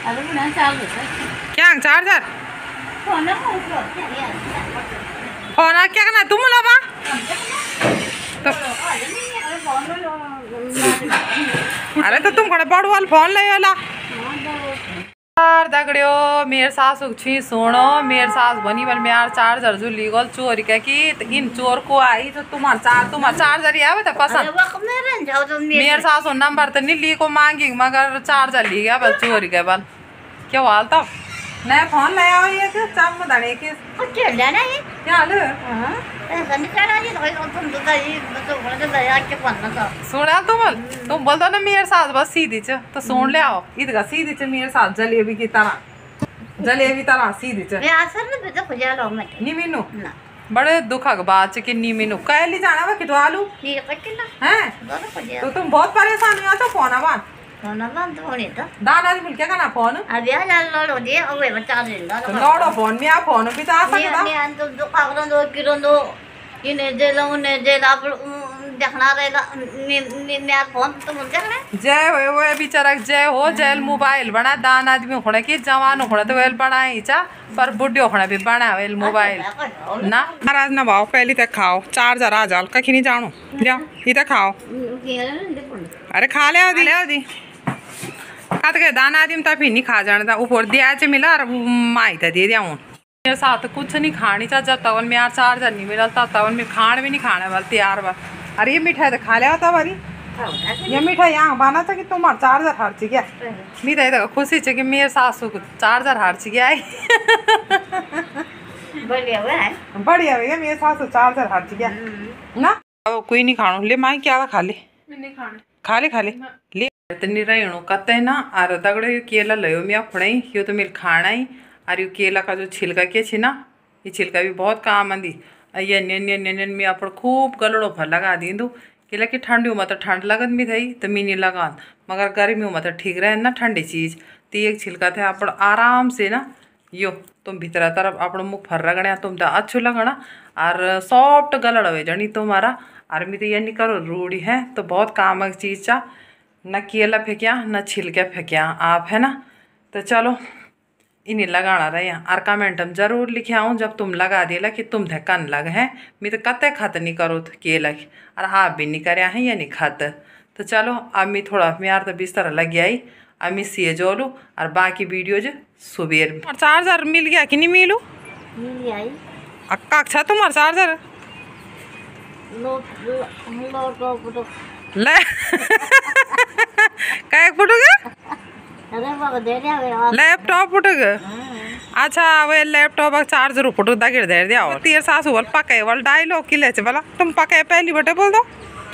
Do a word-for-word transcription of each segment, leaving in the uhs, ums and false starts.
क्या charger phone आ क्या करना तुम लो बा तो अरे तो तुम खड़े बड़ू वाल फोन ले वाला दगड़ियो मेरे सास छी सुनो मेरे सास बनी बल मेरे चार्जर जो लीगल चोरी क्या कि इन चोर को आई तो तुम्हारा चार तुम्हारा चार्जर ही आवे तो पसंद मेरे सास नंबर तो नहीं ली को मांगी मगर चार्जर ली गया बल चोरी के बल क्या हाल तब नया फोन ले आओ ये के चम दड़े के क्या लेना है क्या हाल हां ऐसा नहीं करना जी तो तुम तो ये तो बड़ा दया के पन्ना का सुना तुम तुम बोल दो ना मेरे साथ बस सीधी च तो सुन ले आओ इधर सीधी च मेरे साथ जलेबी की तरह जलेबी तरह सीधी च मैं आसर में तो खुजा लो मैं नी मीनू ना बड़े दुखक बात च कि नी मीनू कैली जाना वा कितो आलू ये कटिला हैं दोनों खुजा तो तुम बहुत परेशान हो तो फोन आवा फोन बंद होने तो दादा जी बोल क्या करना फोन अभी आ जा लो दे ओए बचा दे तो लौड़ो फोन में आ फोन भी तो आ सकता मैं मैं तो दो कागरों दो किरो दो इने जे लो ने जे आप देखना रहेगा मेरा फोन तो मुझे देखना जय हो वो बेचारा जय हो जैल मोबाइल बना दान आदमी होने की जवान होने तो वेल बना ही चा पर बुढ़ी होने भी बना वेल मोबाइल ना महाराज ना भाव पहले तक खाओ चार्जर आ जाओ कहीं नहीं जानो जाओ इधर खाओ अरे खा ले दी ले दी खाते के दान आदमी तो फिर नहीं खा जाने था ऊपर दिया च मिला और माई तो दे दिया हूँ मेरे साथ कुछ नहीं खानी चाह जब तवन में यार चार्जर नहीं मिला था तवन में खान भी नहीं खाने वाले तैयार बार अरे ये मिठाई तो खा लिया था बारी ये मिठाई यहाँ बना था कि तुम्हारा चार्जर हार ची गया मिठाई तो खुशी चे कि मेरे सासू को चार्जर हार ची गया बढ़िया है बढ़िया भैया मेरे सासू चार्जर हार ची गया ना अब कोई नहीं खानो ले माई क्या खा ले खा ले खा ले ले इतनी रहणो कते ना और दगड़े केला लयो मिया फुड़ाई यो तो मेरे खाना ही और यो केला का जो छिलका के छी ना ये छिलका भी बहुत काम आंदी ये न्यन न्यन न्यन में अपन खूब गलड़ो भर लगा दींदू केला की ठंडी में तो ठंड लगत भी थी तो मी नहीं लगान मगर गर्मी में तो ठीक रहे ना ठंडी चीज़ तो एक छिलका थे अपन आराम से ना यो तुम भीतर तरफ अपन मुख फर रगड़े तुम तो अच्छो लगना और सॉफ्ट गलड़ हो जनी तुम्हारा और मी तो ये नहीं करो रूढ़ी है तो बहुत काम की चीज़ चा न केला फेंकिया न छिलके फेंकिया आप है ना तो चलो इन्हें लगाना रहे और कमेंट में जरूर लिखे आऊँ जब तुम लगा दिला कि तुम थे कन लग है मैं तो कते खत नहीं करो केला की और आप भी नहीं करे हैं या नहीं खत तो चलो अब मैं थोड़ा मेरे तो बिस्तर लग गया ही अब मैं सीए जोलू और बाकी वीडियो जो सुबेर चार्जर मिल गया कि नहीं मिलू मिल आई अक्का अच्छा तुम्हारा चार्जर लो लो लो ले काय फुटोगे अरे बाबा दे दे लैपटॉप फुटोगे अच्छा वे लैपटॉप का चार्जर फुटो दागिर दे दिया और तेरे सासू वाल पके वाल डायलॉग की ले बोला तुम पके पहली बटे बोल दो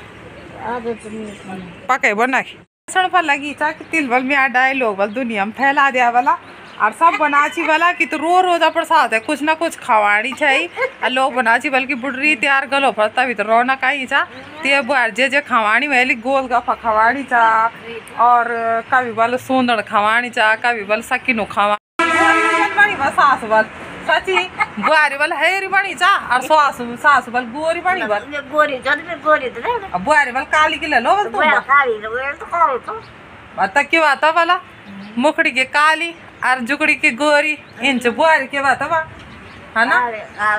पके बना सड़ पर लगी चाक तिल वाल में डायलॉग वाल दुनिया में फैला दिया वाला और सब बनाची वाला कि तो रो रोजा प्रसाद है कुछ ना कुछ खवाड़ी चाहिए और लोग बनाची बल्कि बुढ़ी तैयार गलो फरता भी तो रौनक आई चा ते बार जे जे खवाड़ी वाली गोल गफा खवाड़ी चा और कभी बल सोंदड़ खवाड़ी चा कभी बल सकिनो खवा बनी बस सास बल सची बुआरी बल हेरी बनी चा और सास सास बल गोरी बनी बल गोरी जद में गोरी तो बुआरी बल काली की ले लो बल तुम काली तो काली तो बता क्यों आता वाला मुखड़ी के काली और जुगड़ी की गोरी इंच बुआरी के बात है ना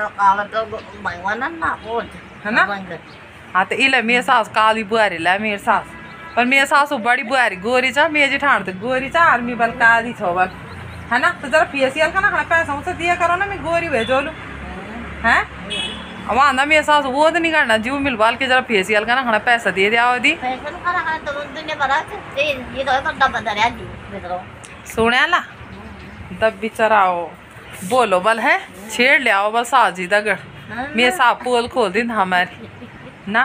है ना हाँ तो इले मेरे सास काली बुआरी ला मेरे सास पर मेरे सास बड़ी बुआरी गोरी चा मेरे जेठान तो गोरी चा और मैं बल काली छो बल है ना तो जरा फेसियल का ना खाना पैसा उसे दिया करो ना मैं गोरी भेजो लू हैं वहाँ ना मेरे सास वो तो नहीं करना जीव मिल बाल के जरा फेसियल का ना खाना पैसा दे दिया दी सुने ला दब बिचराओ बोलो बल है छेड़ ले आओ बल साजी दगड़ मेरे साथ पोल खोल दिन हमारी ना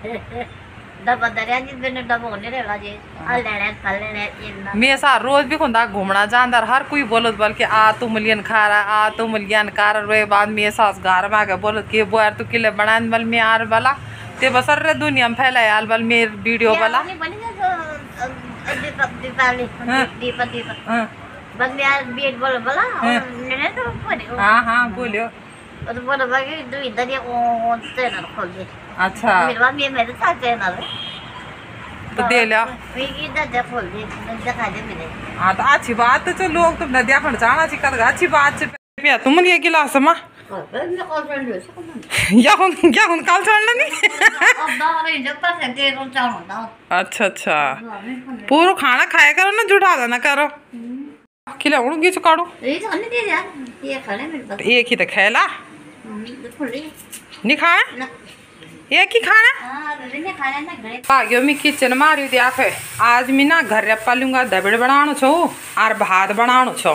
मेरे साथ रोज भी खुदा घूमना जानदार हर कोई बोलत बल के आ तू मिलियन खा रहा आ तू मिलियन कार रे बाद मेरे सास घर में आके बोलत के बुआर तू किले बनान बल में आर बला ते बसर रे दुनिया में फैला याल बल मेर वीडियो बला हाँ हाँ बोलियो तो बोलो बाकी दो इधर ये वो चैनल खोल दे अच्छा मेरे बाद ये मेरे साथ चैनल है तो दे लिया। हाँ तो अच्छी बात तो लोग तो नदिया खंड जाना चाहिए अच्छी बात है। तुम ये गिलास में या क्या काल छोड़ना नहीं। अच्छा अच्छा पूरा खाना खाया करो ना जुटा देना करो खिलाऊं गी काड़ू एक ही तो खेला नहीं खाना एक ही खाना आ गयो मैं किचन में आ रही थी। आज मैं ना घर पालूंगा दबड़ बनानो छो और भात बनानो छो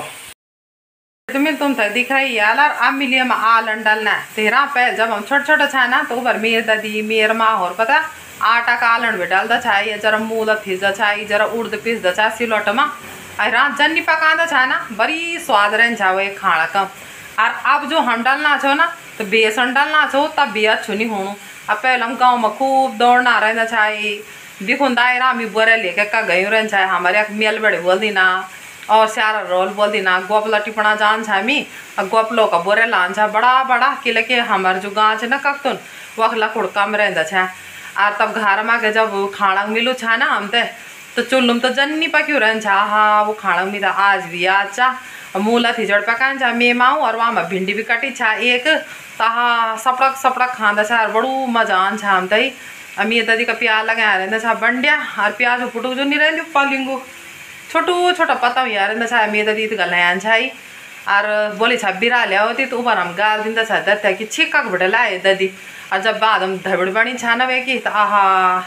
तो मैं तुम तो दिख रही यार अब मिलिए में आलन डालना है तेरा पहले जब हम छोटे छोटे छा ना तो उबर मेर दादी मेर माँ और पता आटा का आलन भी डालता छा जरा मूल थीजा छा जरा उर्द पीसदा छा सिलौट में और रात जन्नी पकाता छा ना बड़ी स्वाद रहन छा वो खाना कम और अब जो हम डालना छो ना तो बेसन डालना छो तब भी अच्छो नहीं होनू। अब पहले हम गाँव में खूब दौड़ना रहना छा बिखुन दायरा में बोरे लेके का गई रहन छा हमारे मेल बड़े बोल दी ना और सारा रोल बोल दी ना गोपला टिपना जान छा मी गोपलो का बोरे लान छा बड़ा बड़ा किले के हमारे जो गाँव है ना कख्तुन वह लकुड़ कम रहता छा और तब घर में के जब खाना मिलू छा ना हम ते तो चुल्लुम तो जन्नी पक्यू रहन छा हाँ वो खाना में था आज भी आज चा मूला थी जड़ पकान छा मे माऊ और वहाँ में भिंडी भी कटी छा एक तहा सपड़क सपड़क खादा छा और बड़ू मजा आन छा हम तई अमी दादी का प्याज लगा रहता छा बंडिया और प्याज फुटू जो नहीं रहती पालिंगू छोटू छोटा पता हुआ रहता छा मे दादी तो गलान छाई और बोली छा बिरा लिया होती तो ऊपर हम गाल दिन छा दत्ता कि छिक्का बड़े लाए दादी और जब बाद हम धबड़ बनी छा ना वे की तो आहा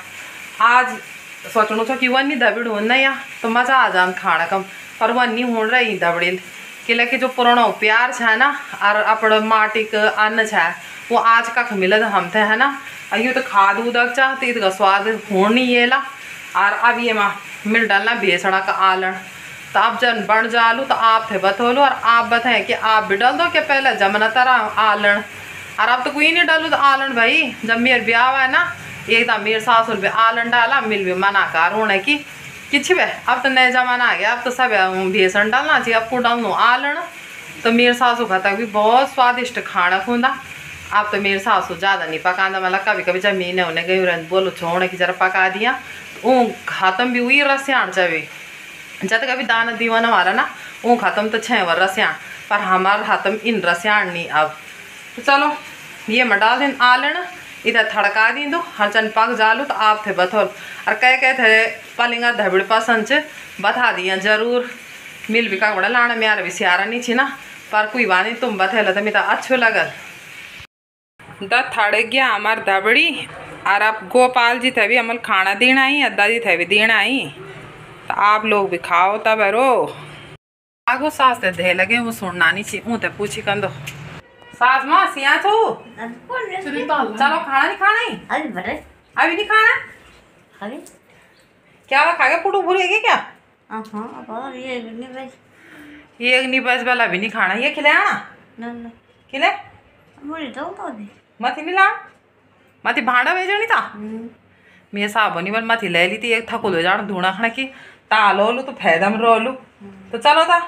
आज सोचनू छो कि वन्नी धबड़ हो ना या तो मजा आ जान खाना कम पर वन्नी हो रही धबड़ेल किले कि जो पुराना प्यार छा ना और अपने माटी का अन्न छा वो आज का मिलत हम थे है ना यो तो खाद उदक चा तो इसका स्वाद होनी ये ला और अब ये माँ मिल डालना बेसड़ा का आलन तो आप जन बन जालू तो आप थे बतोलो और आप बताएं कि आप भी डाल दो क्या पहले जमना तरह आलन और अब तो कोई नहीं डालू तो आलन भाई जब मेरे ब्याह हुआ है ना एकदम मेरे सासुर भी आलन डाला मिल भी मना कर होने की किसी भी अब तो नया जमाना आ गया अब तो सब बेसन डालना चाहिए आपको डालू आलन तो मेरे सासू खाता भी बहुत स्वादिष्ट खाना खूंदा अब तो मेरे सासू ज़्यादा नहीं पकाना मतलब कभी कभी जब मीने होने गई रन बोलो छोड़ने की जरा पका दिया वो ख़त्म भी हुई रस्याण चाहे जब कभी दाना दीवाना वाला ना वो ख़त्म तो छः वर रस्याण पर हमारा ख़त्म इन रस्याण नहीं अब तो चलो ये मैं डाल दिन आलन इधर थड़का दी दो हर चन पक जालू तो आप थे बथोल और कह कह थे पलिंगा धबड़ पसंद से बता दिया जरूर मिल भी का बड़ा लाना मेरा भी सियारा नहीं छी ना पर कोई बात नहीं तुम बतेला तो मेरा अच्छो लगल द थड़ गया हमार धबड़ी और अब गोपाल जी थे भी अमल खाना देना आई अद्दा जी थे भी देना आई तो आप लोग भी खाओ तब रो आगो सास ते दे लगे वो सुनना नहीं छी ऊँ ते पूछी कंदो सास माँ सिया छो चलो खाना नहीं खाना ही अभी बड़े अभी नहीं खाना अभी क्या खा गया पुटू भूलेगी क्या हाँ अब ये नहीं बस ये नहीं बस वाला भी नहीं खाना ये खिलाया ना ना ना खिले मुझे तो तो दे मथी नहीं ला मथी भाड़ा भेजो नहीं था मैं साहब बनी बल मथी ले ली थी एक थकुल हो जाना धूना खाना की तालो लू तो फायदा में रो लू तो चलो था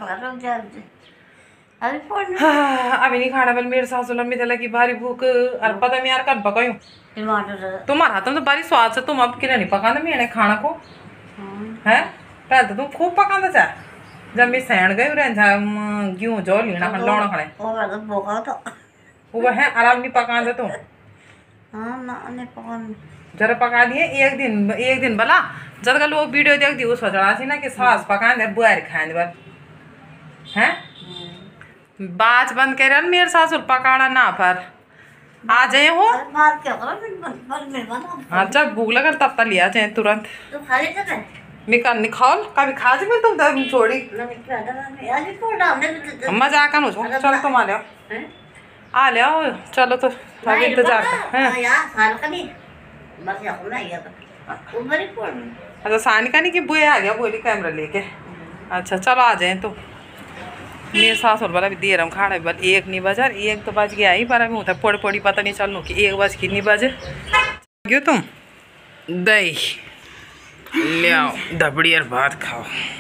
अभी फोन अभी नहीं खाना बल मेरे सासू लम्बी थे लगी भारी भूख और पता नहीं यार कब पकायूं टमाटर तुम्हारा हाथ में तो बारी स्वाद से तुम अब किला नहीं पकाना मैंने खाना को है पहले तो तुम खूब पकाना चाह जब मैं सैन गई रह गेहूँ जो लेना खा लौना खाने वो तो बोका तो वो है आराम नहीं पकाना तुम हाँ ना नहीं पकाना जरा पका दिए एक दिन एक दिन भला जब का लोग वीडियो देख दी उस सोचना थी ना कि सास पकाने दे बुआर खाने दे हैं बाज बंद कर मेरे सासुर पकाना ना पर आ जाए हो बात क्या करो फिर बस मेरे बना हाँ जब भूख लगा तब तक लिया जाए तुरंत तो खा लेते थे मैं कर निकाल कभी खा जी तुम तब छोड़ी ना मैं क्या डाला मैं आज फोन डालने मजा आकर नो चलो तुम आ जाओ आ ले आओ चलो तो अभी इंतजार कर यार साल का नहीं बस यहाँ ना गया तो ऊपर ही फोन अच्छा सानिका नहीं कि बुए आ गया बोली कैमरा लेके अच्छा चलो आ जाए तो मेरे सासुर वाला भी देर हम खाना बल एक नहीं बजा एक तो बज गया ही पर अभी होता पड़ी पड़ी पता नहीं चलू कि एक बज कितनी बजे क्यों तुम दही ले आओ धबड़ी और भात खाओ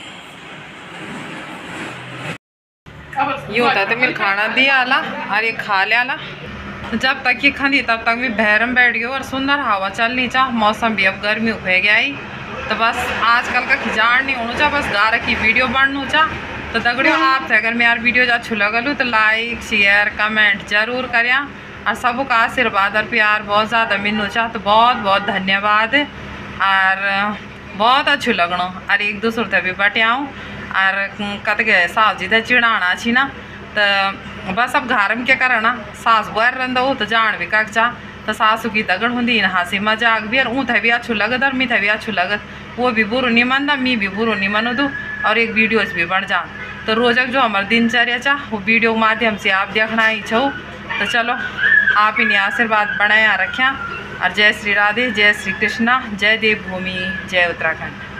यूँ होता तो मेरे खाना दिया आला और ये खा लिया आला जब तक ये खानी तब तक मैं बहरम बैठ गई और सुंदर हवा चलनी चाह मौसम भी अब गर्मी हो गया ही तो बस आजकल का खिंचाण नहीं होना चा, बस गा रखी वीडियो बनना चा। तो दगड़ियों आप अगर मेरा वीडियो अच्छू लगलू तो लाइक शेयर कमेंट जरूर करें और सबका आशीर्वाद और प्यार बहुत ज़्यादा मिलना चा। तो बहुत बहुत धन्यवाद और बहुत अच्छू लगना और एक दूसरे से भी बटियाऊँ और कत गए सास जी चिड़ाना छी ना। तो बस अब घर में क्या करना सास बुआर रंदा हो तो जान भी कक चा। तो सासू की दगड़ होंगी इन हंसी मजाक भी और ऊँ थे भी अच्छू लगत और मी थे भी अच्छू लगत, वो भी बुरो नहीं मनता मी भी बुरो नहीं मनो दूँ और एक वीडियोज भी बन जा। तो रोजक जो हमारा दिनचर्या चा वो वीडियो के माध्यम से आप देखना ही छो। तो चलो आप इन्हें आशीर्वाद बनाया रखें और जय श्री राधे, जय श्री कृष्णा, जय देवभूमि, जय उत्तराखंड।